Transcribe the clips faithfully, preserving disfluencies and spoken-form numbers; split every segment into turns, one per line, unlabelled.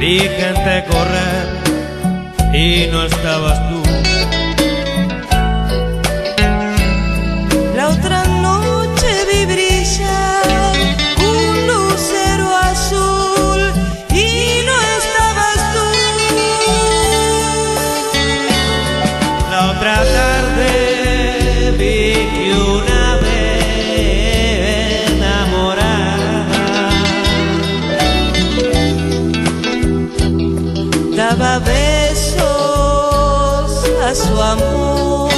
Vi gente correr y no estabas tú.
La otra noche vi brillar un lucero azul y no estabas tú.
La otra tarde vi que una ave enamorada
daba besos a su amor,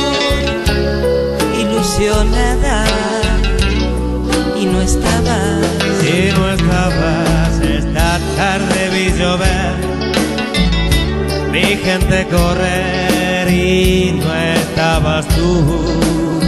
ilusionada, y no estabas.
Si no estabas, esta tarde vi llover, vi gente correr y no estabas tú.